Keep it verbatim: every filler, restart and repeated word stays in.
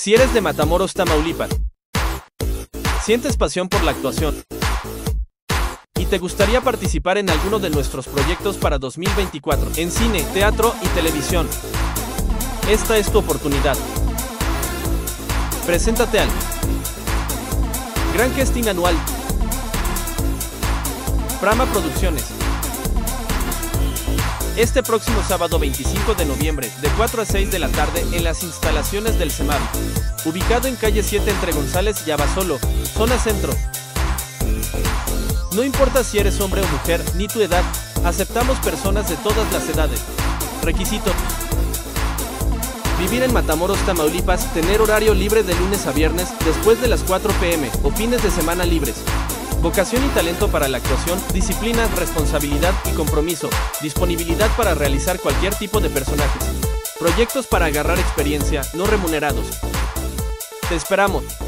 Si eres de Matamoros, Tamaulipas, sientes pasión por la actuación y te gustaría participar en alguno de nuestros proyectos para dos mil veinticuatro, en cine, teatro y televisión, esta es tu oportunidad. Preséntate al Gran Casting Anual Prama Producciones este próximo sábado veinticinco de noviembre, de cuatro a seis de la tarde, en las instalaciones del CEMAVI, ubicado en calle siete entre González y Abasolo, zona centro. No importa si eres hombre o mujer, ni tu edad, aceptamos personas de todas las edades. Requisito: vivir en Matamoros, Tamaulipas, tener horario libre de lunes a viernes, después de las cuatro pe eme, o fines de semana libres. Vocación y talento para la actuación, disciplina, responsabilidad y compromiso, disponibilidad para realizar cualquier tipo de personajes. Proyectos para agarrar experiencia, no remunerados. Te esperamos.